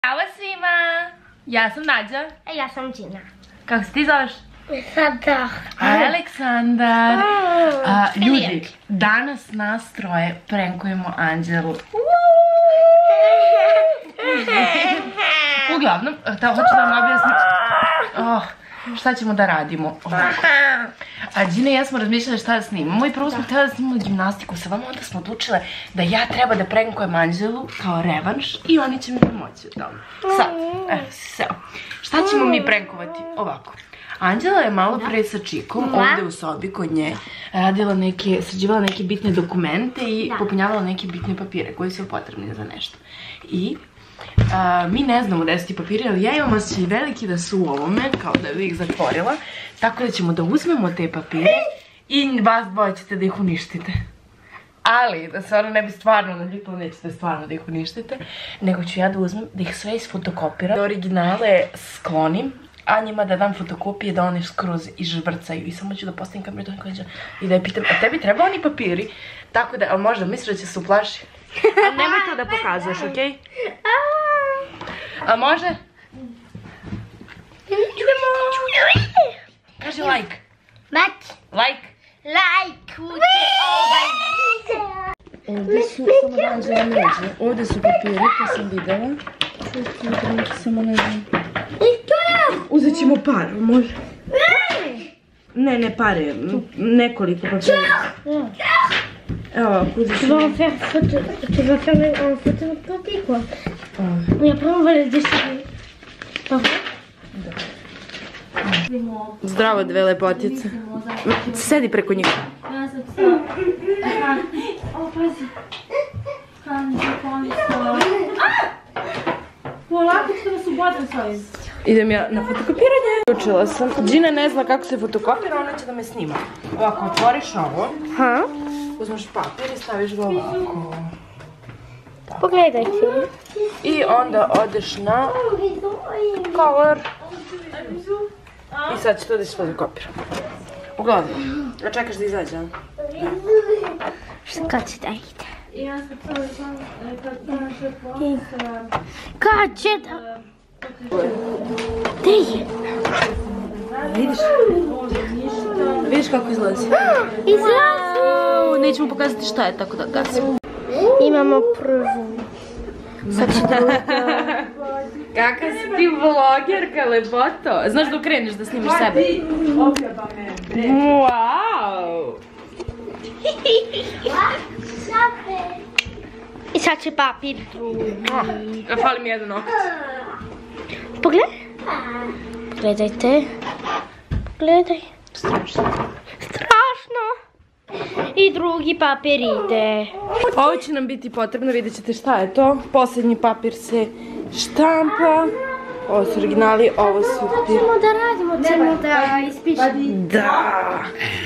Ćao svima! Ja sam Nađa. A ja sam Gina. Kako se ti zoveš? Aleksandar. Aleksandar. Ljudi, danas nas troje prankujemo Anđelu. Uglavnom, hoću da vam objasnim šta ćemo da radimo. A Gina i ja smo razmišljali šta da snimamo i prvo smo htjeli da snimamo gimnastiku sa vama, onda smo odlučile da ja treba da prankujem Anđelu kao revanš i oni će mi pomoći u tome. Sad, šta ćemo mi prankovati? Ovako. Anđela je malo pre sa Čikom ovdje u sobi kod nje sređivala neke bitne dokumente i popunjavala neke bitne papire koji su potrebni za nešto. I mi ne znamo gdje su ti papiri, ali ja imam osjećaj veliki da su u ovome, kao da bi ih zatvorila. Tako da ćemo da uzmemo te papire i vas dvoje ćete da ih uništite. Ali, da se ono ne bi stvarno naljutilo, nećete stvarno da ih uništite, nego ću ja da uzmem, da ih sve isfotokopiram, da originale sklonim, a njima da dam fotokopije da one skroz izžvrcaju. I samo ću da postavim kameru i da je pitam, a tebi treba oni papiri? Tako da, ali možda misliš da će se uplaši? Ali nemoj to da pokazuješ, okej? A može? Kaži like. Like. Ovdje su, samo da Anđela neđe, ovdje su papiri koje sam videla. Samo ne znam. Uzet ćemo par, može? Ne pare, nekoliko papira. Evo ovako, uzet ćemo. Tu vas faire un photocopie quoi. Et après on va les déchirer. Zdravo, dve lepotice. Sedi preko njih. Idem ja na fotokopiranje. Učila sam. Gina ne zna kako se fotokopira, ona će da me snima. Ovako, otvoriš ovo. Uzmeš papir i staviš ga ovako. Pogledajte. I onda odeš na color. I sad ću to da se fotokopiram. Uglavnom, a čekaš da izađe? Kad će da ide? Kad će da... Gdje je? Vidiš kako izlazi? Izlazi! Nećemo pokazati šta je, tako da gasimo. Imamo prvu. Sad će druga. Kaka si ti vlogerka, lepoto. Znaš da okreneš da snimiš sebe? Wow! I sad će papir drugi. Fali mi jedan nokac. Pogledaj. Pogledajte. Pogledaj. Strašno. I drugi papir ide. Ovo će nam biti potrebno, vidjet ćete šta je to. Posljednji papir se štampa. Ovo su originali, ovo su ti... Ćemo da radimo, ćemo da ispišemo. Da!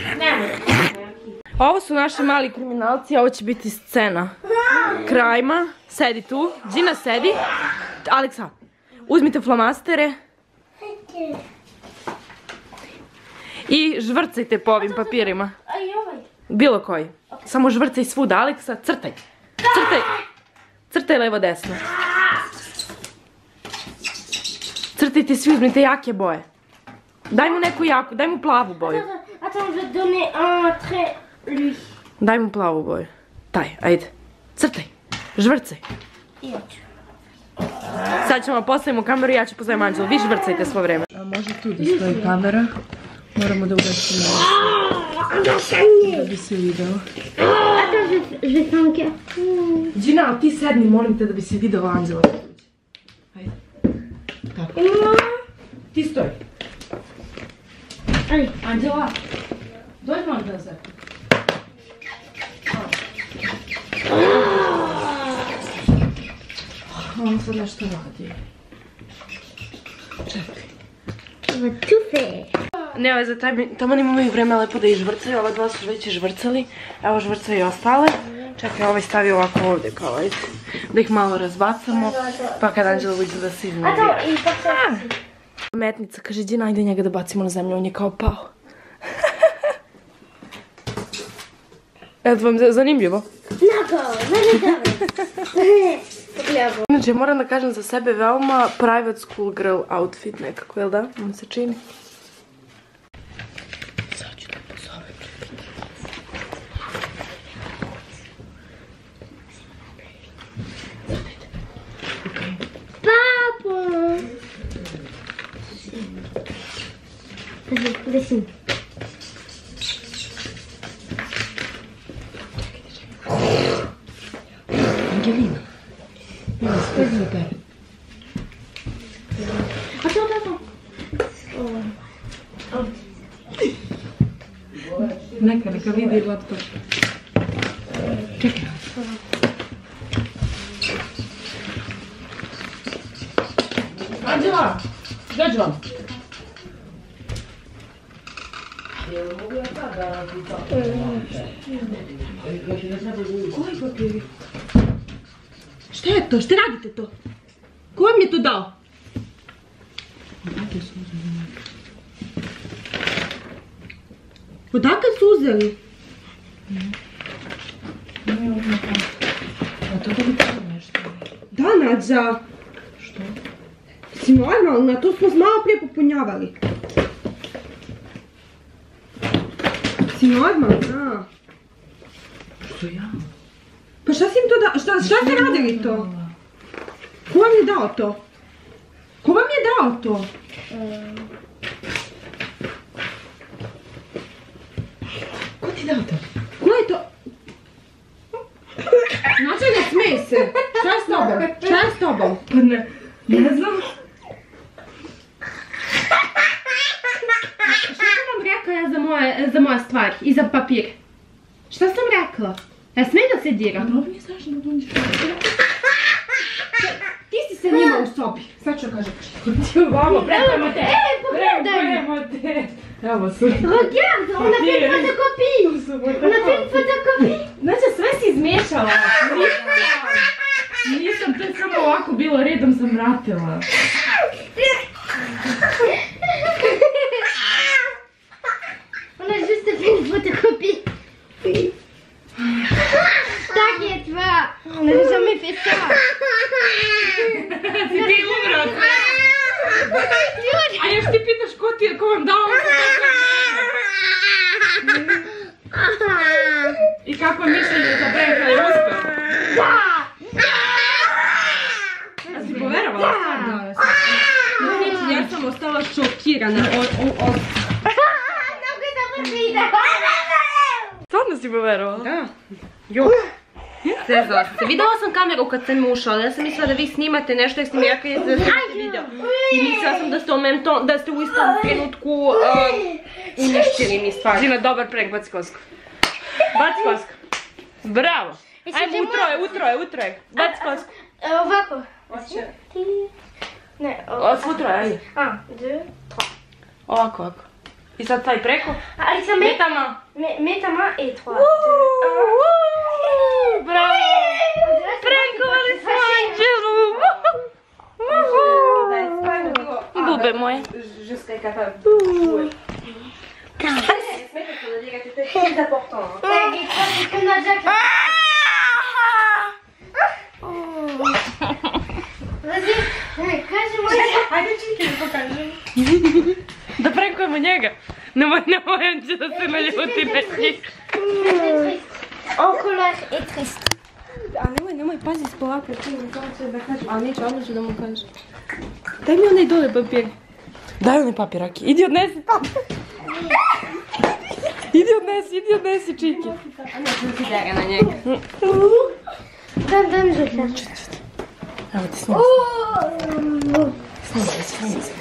Ovo su naši mali kriminalci, ovo će biti scena krajma. Sedi tu, Gina sedi. Aleksa, uzmite flomastere. I žvrcajte po ovim papirima. Bilo koji. Samo žvrcaj svuda, Aleksa, crtaj. Crtaj levo desno. Crtajte svi, uzmite jake boje. Daj mu neku jaku, daj mu plavu boju. Attends, je vais donner un trait lui. Daj mu plavu boju. Daj, ajde. Crtaj. Žvrcaj. Sad ćemo postavimo kameru i ja ću pozovem Anđelu. Vi žvrcajte svo vreme. A može tu da stoji kamera. Moramo da ugasimo da bi se video. Attends, je vais faire. Gina, ti sedni, molim te da bi se video Anđela. Ajde. Tako. Ti stoj. Allez. Anđela, dođi molim te da se. On sad nešto radi. Čekaj. On va tout faire. Ne, ovo je za tamo imaju vreme lepo da izžvrcaju, ova dva su već izžvrcali, evo žvrcaju i ostale. Čekaj, ovaj stavi ovako ovdje kao ajde, da ih malo razbacamo, pa kad Anđela uđe da se iznervira. Metnica kaže, Gina, ajde njega da bacimo na zemlju, on je kao pao. Evo vam zanimljivo? Nago, ne. lijevo. Inače, moram da kažem za sebe veoma private school girl outfit nekako, jel da? Vam se čini? Sad ću da pozovem. Papo! Gdje si? Angelina. Ja, skreći za tebe. A to. Neka vidi laptop. Čekaj. Anđela! Dođi vam. Koji papiri? Šta je to? Šta radite to? Ko vam je to dao? Odakle su uzeli? A to da bi to nešto? Da, Nađa. Što? Si normalna, to smo malo prije popunjavali. Si normalna? Što ja? Pa šta si im to dao? Šta ste radili to? Ko vam je dao to? Ko vam je dao to? Ko ti je dao to? Ko je to? Znači ne smej se. Šta je s tobom? Šta je s tobom? Pa ne znam. Šta sam vam rekla ja za moje stvari i za papir? Šta sam rekla? Ja smej da se diram? Dobro mi je strašno da bunđeš. Ti si se njima u sobi. Sad ću kažem. Ti u vamo, prekujemo te. Prekujemo te. Evo su. Regarde, on a fait une photocopie. On a fait une photocopie. Znači sve si izmiješala. Nisam, to je samo ovako bilo, redom sam vratila. On a juste fait une photocopie. T'inquiète pas, on n'avait jamais fait ça. Si ti umro. A još ti pitaš ko vam dao ovo? I kako je mišljenje za Branka je uspio? Da! A si poverovala? Da. Znači, ja sam ostala šokirana. Stvarno si poverovala? Da. Jo. Zezala sam se. Videla sam kameru kad sam ušla, ali ja sam mislila da vi snimate nešto jer ste mi rekli da snimate video. I mislila sam da ste u istom trenutku uništili mi stvari. Zina, dobar prank, baci kosku. Baci kosku. Bravo. Ajmo, u troje. Baci kosku. Ovako. Hoće. Ne, U troje, ajde. 1, 2, 3. Ovako. I sad taj preko. Ali sam Mets ta main. Mets ta main et 3. Bravo! Prankovali smo Anđelu! Bube moje. Jusqu'à capable de jouer. C'est très important. C'est comme la jaquette. Vas-y, kaži-moi. Ajde čekaj da pokažem. Da prankujemo njega. Nemoj Anđela se naljuti na njih. En colère et triste. A nemoj, pazi spolako. Ali neću, odmah ću da mu kažem. Daj mi onaj dole papir. Daj onaj papir, Aki. Idi odnesi papir. Idi odnesi, Čiki. Ana sam ti dara na njega. Dam, je vais faire. Evo ti snimam. Snimam se.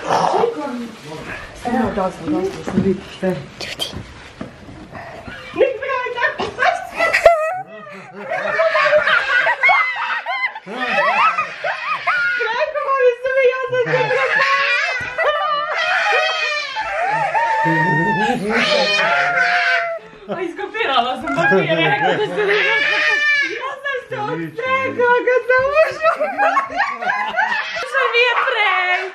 Evo, dosta, sam vidi sve. Čuti. Prankovali su me, ja sam se prepala. Iskopirala sam papir, rekla da se ne žele. Ja sam se odstrekla kad sam ušla. Što mi je prank?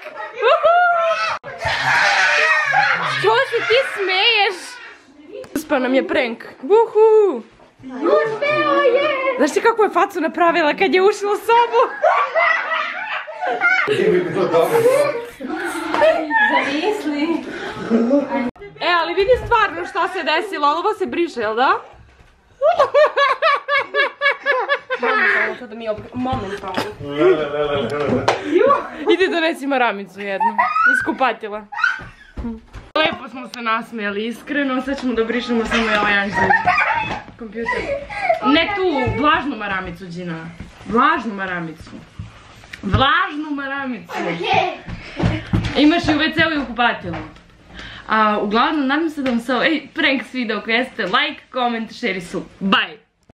Što se ti smeješ? Uspeo nam je prank. Uhu! Uspeo je! Znaš ti kakvu je facu napravila kad je ušla u sobu? Zamisli. Ali vidi stvarno šta se desilo, ovo se briše, jel da? Momentalno, sada mi momentalno. Idi donesi maramicu jednu, iskupatila. Lepo smo se nasmijali, iskreno, sad ćemo da brišemo samo ovaj anđelj. Kompjuter. Ne tu, vlažnu maramicu, Đina. Vlažnu maramicu. Vlažnu maramicu. Imaš i u WC-u i u kupatilu. Uglavnom, nadam se da vam se ovaj prank svideo. Ako jeste, like, comment, share i sub. Bye!